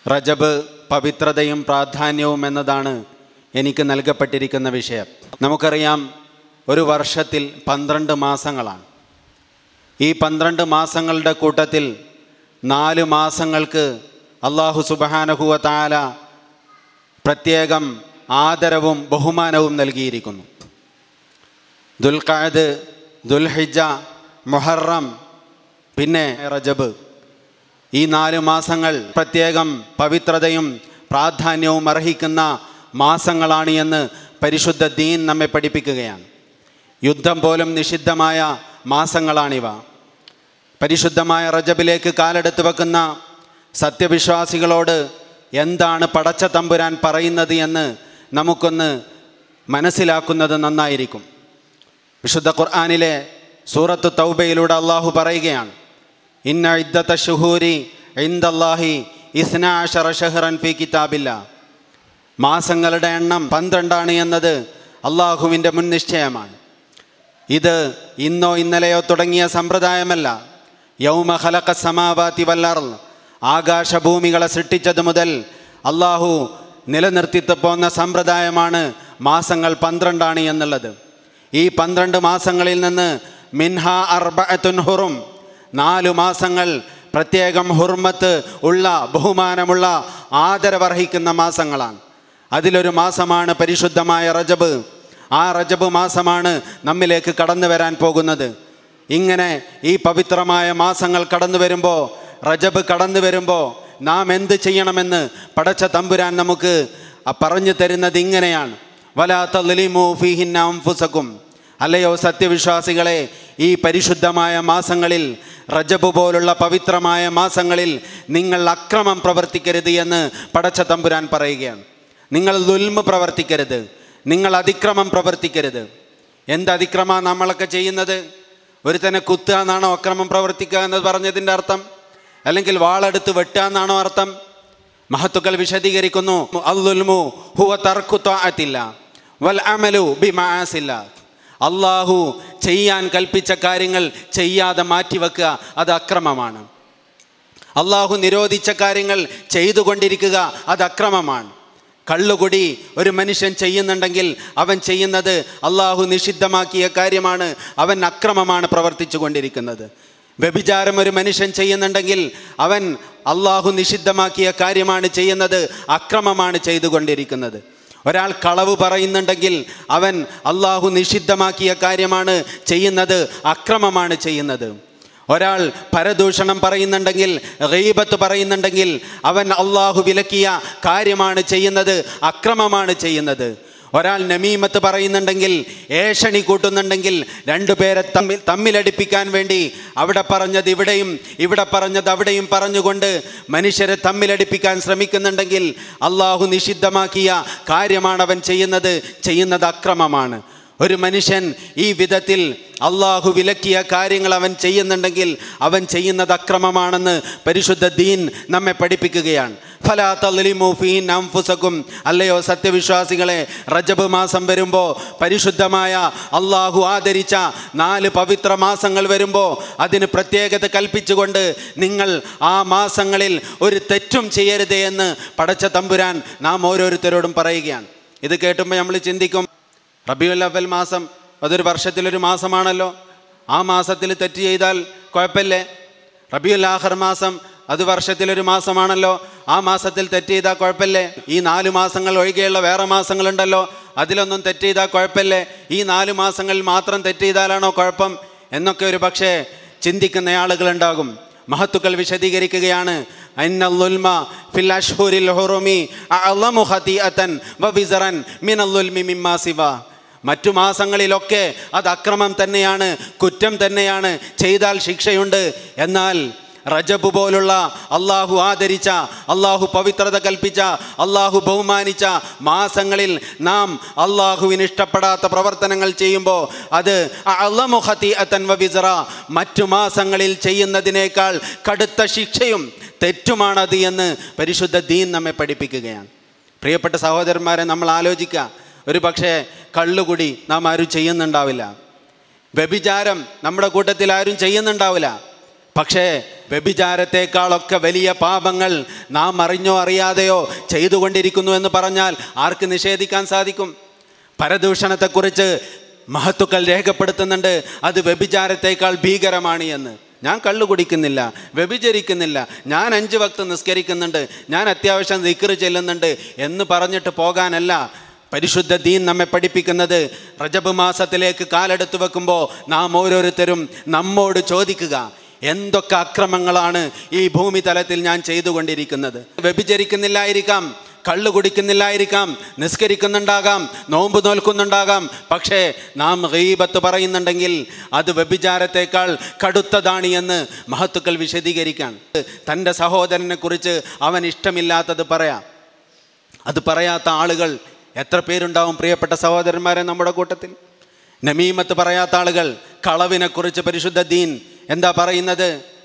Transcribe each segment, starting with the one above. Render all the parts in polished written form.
റജബ് പവിത്രതയും പ്രാധാന്യവും എന്നതാണ് എനിക്ക് നൽകപ്പെട്ടിരിക്കുന്ന വിഷയം. നമുക്കറിയാം, ഒരു വർഷത്തിൽ 12 മാസങ്ങളാണ്. ഈ 12 മാസങ്ങളുടെ കൂട്ടത്തിൽ 4 മാസങ്ങൾക്ക് അല്ലാഹു സുബ്ഹാനഹു വ തആല പ്രത്യേകം ആദരവും ബഹുമാനവും നൽകിയിരിക്കുന്നു. ദുൽഖഅദ്, ദുൽഹിജ്ജ, മുഹറം, പിന്നെ റജബ്. ഈ 4 മാസങ്ങൾ പ്രത്യേകം പവിത്രതയും പ്രാധാന്യവും അർഹിക്കുന്ന മാസങ്ങളാണ് എന്ന് പരിശുദ്ധ ദീൻ നമ്മെ പഠിപ്പിക്കുകയാണ്. യുദ്ധം പോലും നിഷിദ്ധമായ മാസങ്ങളാണിവ. പരിശുദ്ധമായ റജബിലേക്ക് കാലെടുത്ത് വെക്കുന്ന സത്യവിശ്വാസികളോട് എന്താണ് പടച്ച തമ്പുരാൻ പറയുന്നത് എന്ന് നമുക്കൊന്ന് മനസ്സിലാക്കുന്നത് നന്നായിരിക്കും. വിശുദ്ധ ഖുർആനിലെ സൂറത്തു തൗബയിലൂടെ അള്ളാഹു പറയുകയാണ്, ഇന്ന ഇദ്ദത ശുഹൂരി ഇൻദല്ലാഹി 12 ശഹ്റൻ ഫീ കിതാബില്ലാ. മാസങ്ങളുടെ എണ്ണം 12 എന്നത് അള്ളാഹുവിൻ്റെ മുൻ നിശ്ചയമാണ്. ഇത് ഇന്നോ ഇന്നലെയോ തുടങ്ങിയ സമ്പ്രദായമല്ല. യൗമ ഖലഖ സമാവാതി വൽ അർള്, ആകാശഭൂമികളെ സൃഷ്ടിച്ചത് മുതൽ അള്ളാഹു നിലനിർത്തിത്ത് പോന്ന സമ്പ്രദായമാണ് മാസങ്ങൾ 12 എന്നുള്ളത്. ഈ 12 മാസങ്ങളിൽ നിന്ന് മിൻഹാ അർബഅത്തുൻ ഹുറും, 4 മാസങ്ങൾ പ്രത്യേകം ഹുർമത്ത് ഉള്ള, ബഹുമാനമുള്ള, ആദരവർഹിക്കുന്ന മാസങ്ങളാണ്. അതിലൊരു മാസമാണ് പരിശുദ്ധമായ റജബ്. ആ റജബ് മാസമാണ് നമ്മിലേക്ക് കടന്നു വരാൻ പോകുന്നത്. ഇങ്ങനെ ഈ പവിത്രമായ മാസങ്ങൾ കടന്നു വരുമ്പോൾ, റജബ് കടന്നു വരുമ്പോൾ നാം എന്ത് ചെയ്യണമെന്ന് പടച്ച തമ്പുരാൻ നമുക്ക് പറഞ്ഞു തരുന്നത് ഇങ്ങനെയാണ്, വലാ തളിമു ഫീഹിന്ന അൻഫുസകും. അല്ലയോ സത്യവിശ്വാസികളെ, ഈ പരിശുദ്ധമായ മാസങ്ങളിൽ, റജബ് പോലുള്ള പവിത്രമായ മാസങ്ങളിൽ നിങ്ങൾ അക്രമം പ്രവർത്തിക്കരുത് എന്ന് പടച്ച തമ്പുരാൻ പറയുകയാണ്. നിങ്ങൾ ദുൽമ് പ്രവർത്തിക്കരുത്, നിങ്ങൾ അതിക്രമം പ്രവർത്തിക്കരുത്. എന്ത് അതിക്രമമാണ് നമ്മളൊക്കെ ചെയ്യുന്നത്? ഒരുത്തനെ കുത്തുക എന്നാണോ അക്രമം പ്രവർത്തിക്കുക എന്ന് പറഞ്ഞതിൻ്റെ അർത്ഥം? അല്ലെങ്കിൽ വാളെടുത്ത് വെട്ടുക എന്നാണോ അർത്ഥം? മഹത്തുക്കൾ വിശദീകരിക്കുന്നു, അൽദുൽമു ഹുവ തർക്കു ത്വാഅത്തില്ലാ വൽ അമലു ബിമആസില്ലാ. അള്ളാഹു ചെയ്യാൻ കൽപ്പിച്ച കാര്യങ്ങൾ ചെയ്യാതെ മാറ്റിവെക്കുക, അത് അക്രമമാണ്. അള്ളാഹു നിരോധിച്ച കാര്യങ്ങൾ ചെയ്തുകൊണ്ടിരിക്കുക, അത് അക്രമമാണ്. കള്ളുകുടി ഒരു മനുഷ്യൻ ചെയ്യുന്നുണ്ടെങ്കിൽ അവൻ ചെയ്യുന്നത് അള്ളാഹു നിഷിദ്ധമാക്കിയ കാര്യമാണ്, അവൻ അക്രമമാണ് പ്രവർത്തിച്ചു കൊണ്ടിരിക്കുന്നത്. വ്യഭിചാരം ഒരു മനുഷ്യൻ ചെയ്യുന്നുണ്ടെങ്കിൽ അവൻ അള്ളാഹു നിഷിദ്ധമാക്കിയ കാര്യമാണ് ചെയ്യുന്നത്, അക്രമമാണ് ചെയ്തുകൊണ്ടിരിക്കുന്നത്. ഒരാൾ കളവ് പറയുന്നുണ്ടെങ്കിൽ അവൻ അള്ളാഹു നിഷിദ്ധമാക്കിയ കാര്യമാണ് ചെയ്യുന്നത്, അക്രമമാണ് ചെയ്യുന്നത്. ഒരാൾ പരദൂഷണം പറയുന്നുണ്ടെങ്കിൽ, ഗീബത്ത് പറയുന്നുണ്ടെങ്കിൽ അവൻ അള്ളാഹു വിലക്കിയ കാര്യമാണ് ചെയ്യുന്നത്, അക്രമമാണ് ചെയ്യുന്നത്. ഒരാൾ നമീമത്ത് പറയുന്നുണ്ടെങ്കിൽ, ഏഷണി കൂട്ടുന്നുണ്ടെങ്കിൽ, 2 പേരെ തമ്മിലടിപ്പിക്കാൻ വേണ്ടി അവിടെ പറഞ്ഞത് ഇവിടെയും ഇവിടെ പറഞ്ഞത് അവിടെയും പറഞ്ഞുകൊണ്ട് മനുഷ്യരെ തമ്മിലടിപ്പിക്കാൻ ശ്രമിക്കുന്നുണ്ടെങ്കിൽ അള്ളാഹു നിഷിദ്ധമാക്കിയ കാര്യമാണ് അവൻ ചെയ്യുന്നത് അക്രമമാണ്. ഒരു മനുഷ്യൻ ഈ വിധത്തിൽ അള്ളാഹു വിലക്കിയ കാര്യങ്ങൾ അവൻ ചെയ്യുന്നുണ്ടെങ്കിൽ അവൻ ചെയ്യുന്നത് അക്രമമാണെന്ന് പരിശുദ്ധ ദീൻ നമ്മെ പഠിപ്പിക്കുകയാണ്. ഫലാ തളിമു ഫീഹിന്ന അൻഫുസകും. അല്ലയോ സത്യവിശ്വാസികളെ, റജബ് മാസം വരുമ്പോൾ, പരിശുദ്ധമായ അള്ളാഹു ആദരിച്ച 4 പവിത്ര മാസങ്ങൾ വരുമ്പോൾ അതിന് പ്രത്യേകത കൽപ്പിച്ചുകൊണ്ട് നിങ്ങൾ ആ മാസങ്ങളിൽ ഒരു തെറ്റും ചെയ്യരുതേ എന്ന് പടച്ച തമ്പുരാൻ നാം ഓരോരുത്തരോടും പറയുകയാണ്. ഇത് കേട്ടുമ്പോൾ നമ്മൾ ചിന്തിക്കും, റബീഉൽ അവ്വൽ മാസം അതൊരു വർഷത്തിലൊരു മാസമാണല്ലോ, ആ മാസത്തിൽ തെറ്റ് ചെയ്താൽ കുഴപ്പമില്ലേ? റബീഉൽ ആഖിർ മാസം അത് വർഷത്തിലൊരു മാസമാണല്ലോ, ആ മാസത്തിൽ തെറ്റ് ചെയ്താൽ കുഴപ്പമില്ലേ? ഈ 4 മാസങ്ങൾ ഒഴികെയുള്ള വേറെ മാസങ്ങളുണ്ടല്ലോ, അതിലൊന്നും തെറ്റ് ചെയ്താൽ കുഴപ്പമില്ലേ? ഈ 4 മാസങ്ങളിൽ മാത്രം തെറ്റ് ചെയ്താലാണോ കുഴപ്പം എന്നൊക്കെ ഒരു പക്ഷേ ചിന്തിക്കുന്ന ആളുകളുണ്ടാകും. മഹത്തുക്കൾ വിശദീകരിക്കുകയാണ്, അന്നൽ ളുൽമ ഫിൽ അശ്ഹുരിൽ ഹുറുമി അഅ്ളമു ഖതീഅതൻ വവിസറൻ മിനൽ ളുൽമി മിമ്മാ സിവാ. മറ്റു മാസങ്ങളിലൊക്കെ അത് അക്രമം തന്നെയാണ്, കുറ്റം തന്നെയാണ്, ചെയ്താൽ ശിക്ഷയുണ്ട്. എന്നാൽ റജബ് പോലുള്ള അള്ളാഹു ആദരിച്ച, അള്ളാഹു പവിത്രത കൽപ്പിച്ച, അള്ളാഹു ബഹുമാനിച്ച മാസങ്ങളിൽ നാം അള്ളാഹുവിന് ഇഷ്ടപ്പെടാത്ത പ്രവർത്തനങ്ങൾ ചെയ്യുമ്പോൾ അത് അഅ്ളമു ഖതീഅതൻ വവിസറ, മറ്റു മാസങ്ങളിൽ ചെയ്യുന്നതിനേക്കാൾ കടുത്ത ശിക്ഷയും തെറ്റുമാണത് എന്ന് പരിശുദ്ധ ദീൻ നമ്മെ പഠിപ്പിക്കുകയാണ്. പ്രിയപ്പെട്ട സഹോദരന്മാരെ, നമ്മൾ ആലോചിക്കുക, ഒരു പക്ഷേ കള്ളുകുടി നാം ആരും ചെയ്യുന്നുണ്ടാവില്ല, വ്യഭിചാരം നമ്മുടെ കൂട്ടത്തിൽ ആരും ചെയ്യുന്നുണ്ടാവില്ല, പക്ഷേ വ്യഭിചാരത്തെക്കാളൊക്കെ വലിയ പാപങ്ങൾ നാം അറിഞ്ഞോ അറിയാതെയോ ചെയ്തുകൊണ്ടിരിക്കുന്നു എന്ന് പറഞ്ഞാൽ ആർക്ക് നിഷേധിക്കാൻ സാധിക്കും? പരദൂഷണത്തെക്കുറിച്ച് മഹത്തുക്കൾ രേഖപ്പെടുത്തുന്നുണ്ട്, അത് വ്യഭിചാരത്തേക്കാൾ ഭീകരമാണ് എന്ന്. ഞാൻ കള്ളു കുടിക്കുന്നില്ല, വ്യഭിചരിക്കുന്നില്ല, ഞാൻ 5 വക്ത് നിസ്കരിക്കുന്നുണ്ട്, ഞാൻ അത്യാവശ്യം ദിക്ർ ചെല്ലുന്നുണ്ട് എന്ന് പറഞ്ഞിട്ട് പോകാനല്ല പരിശുദ്ധ ദീൻ നമ്മെ പഠിപ്പിക്കുന്നത്. റജബ് മാസത്തിലേക്ക് കാലെടുത്ത് വെക്കുമ്പോൾ നാം ഓരോരുത്തരും നമ്മോട് ചോദിക്കുക, എന്തൊക്കെ അക്രമങ്ങളാണ് ഈ ഭൂമി തലത്തിൽ ഞാൻ ചെയ്തുകൊണ്ടിരിക്കുന്നത്? വ്യഭിചരിക്കുന്നില്ലായിരിക്കാം, കള്ളു കുടിക്കുന്നില്ലായിരിക്കാം, നിസ്കരിക്കുന്നുണ്ടാകാം, നോമ്പ് നോൽക്കുന്നുണ്ടാകാം, പക്ഷേ നാം ഗീബത്ത് പറയുന്നുണ്ടെങ്കിൽ അത് വ്യഭിചാരത്തേക്കാൾ കടുത്തതാണ് എന്ന് മഹത്തുക്കൾ വിശദീകരിക്കാൻ. തൻ്റെ സഹോദരനെ കുറിച്ച് അവൻ ഇഷ്ടമില്ലാത്തത് പറയാം. അത് പറയാത്ത ആളുകൾ എത്ര പേരുണ്ടാവും പ്രിയപ്പെട്ട സഹോദരന്മാരെ നമ്മുടെ കൂട്ടത്തിൽ? നമീമത്ത് പറയാത്ത ആളുകൾ. കളവിനെക്കുറിച്ച് പരിശുദ്ധ ദീൻ എന്താ പറയുന്നത്?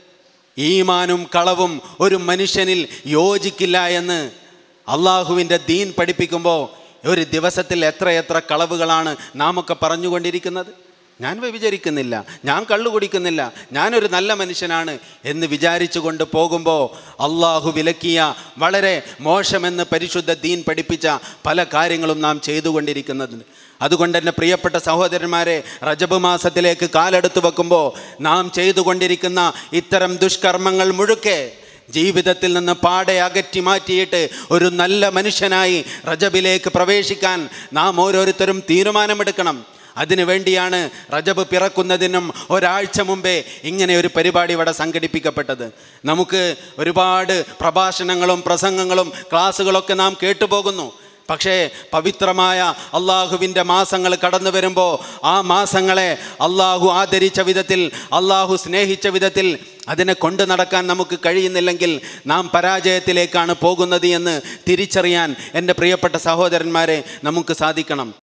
ഈമാനും കളവും ഒരു മനുഷ്യനിൽ യോജിക്കില്ല എന്ന് അള്ളാഹുവിൻ്റെ ദീൻ പഠിപ്പിക്കുമ്പോൾ ഒരു ദിവസത്തിൽ എത്ര കളവുകളാണ് നാം ഒക്കെ പറഞ്ഞുകൊണ്ടിരിക്കുന്നത്. ഞാൻ വ്യഭിചരിക്കുന്നില്ല, ഞാൻ കള്ളു കുടിക്കുന്നില്ല, ഞാനൊരു നല്ല മനുഷ്യനാണ് എന്ന് വിചാരിച്ചു കൊണ്ട് പോകുമ്പോൾ അള്ളാഹു വിലക്കിയ വളരെ മോശമെന്ന് പരിശുദ്ധ ദീൻ പഠിപ്പിച്ച പല കാര്യങ്ങളും നാം ചെയ്തുകൊണ്ടിരിക്കുന്നത്. അതുകൊണ്ട് തന്നെ പ്രിയപ്പെട്ട സഹോദരന്മാരെ, റജബ് മാസത്തിലേക്ക് കാലെടുത്ത് വെക്കുമ്പോൾ നാം ചെയ്തുകൊണ്ടിരിക്കുന്ന ഇത്തരം ദുഷ്കർമ്മങ്ങൾ മുഴുക്കെ ജീവിതത്തിൽ നിന്ന് പാടെ അകറ്റി മാറ്റിയിട്ട് ഒരു നല്ല മനുഷ്യനായി റജബിലേക്ക് പ്രവേശിക്കാൻ നാം ഓരോരുത്തരും തീരുമാനമെടുക്കണം. അതിനു വേണ്ടിയാണ് റജബ് പിറക്കുന്നതിനും ഒരാഴ്ച മുമ്പേ ഇങ്ങനെ ഒരു പരിപാടി ഇവിടെ സംഘടിപ്പിക്കപ്പെട്ടത്. നമുക്ക് ഒരുപാട് പ്രഭാഷണങ്ങളും പ്രസംഗങ്ങളും ക്ലാസ്സുകളൊക്കെ നാം കേട്ടുപോകുന്നു. പക്ഷേ പവിത്രമായ അള്ളാഹുവിൻ്റെ മാസങ്ങൾ കടന്നു വരുമ്പോൾ ആ മാസങ്ങളെ അള്ളാഹു ആദരിച്ച വിധത്തിൽ, അള്ളാഹു സ്നേഹിച്ച വിധത്തിൽ അതിനെ കൊണ്ടു നടക്കാൻ നമുക്ക് കഴിയുന്നില്ലെങ്കിൽ നാം പരാജയത്തിലേക്കാണ് പോകുന്നത് എന്ന് തിരിച്ചറിയാൻ എൻ്റെ പ്രിയപ്പെട്ട സഹോദരന്മാരെ നമുക്ക് സാധിക്കണം.